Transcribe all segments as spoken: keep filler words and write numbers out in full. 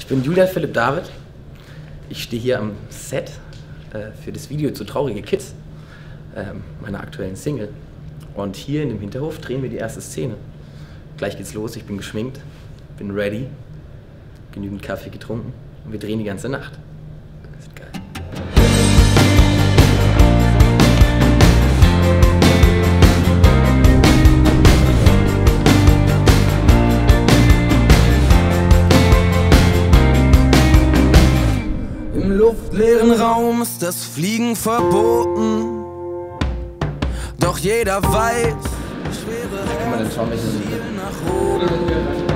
bin Julian Philipp David. Ich stehe hier am Set äh, für das Video zu Traurige Kids, äh, meiner aktuellen Single. Und hier in dem Hinterhof drehen wir die erste Szene. Gleich geht's los, ich bin geschminkt, bin ready, genügend Kaffee getrunken und wir drehen die ganze Nacht. Das ist geil. Im luftleeren Raum ist das Fliegen verboten, doch jeder weiß, schwere Kann man dann schauen, welche Ziel nach oben.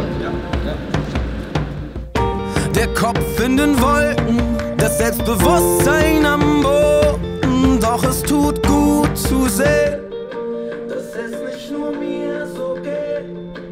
Der Kopf in den Wolken, das Selbstbewusstsein am Boden, doch es tut gut zu sehen, dass es nicht nur mir so geht.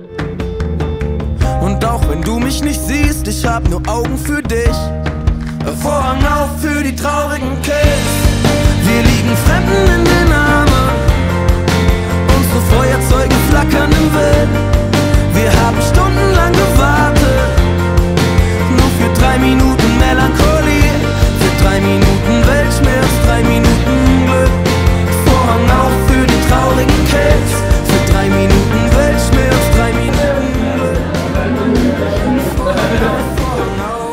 Und auch wenn du mich nicht siehst, ich hab nur Augen für dich. Vorhang auf für die traurigen Kids. Wir liegen Fremden in den Armen, unsere Feuerzeuge flackern im Wind. Wir haben stundenlang gewartet, nur für drei Minuten Melancholie, für drei Minuten Weltschmerz, drei Minuten Glück. Vorhang auf für die traurigen Kids, für drei Minuten Weltschmerz, drei Minuten Glück. Vorhang auf, Vorhang auf.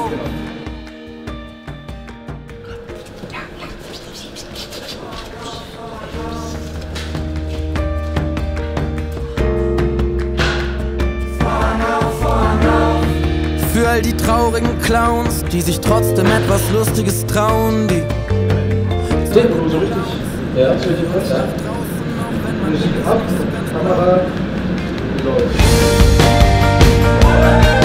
Für all die traurigen Clowns, die sich trotzdem etwas Lustiges trauen, die so richtig, ja, so richtig kurz, ja. Musik ab, Kamera, läuft.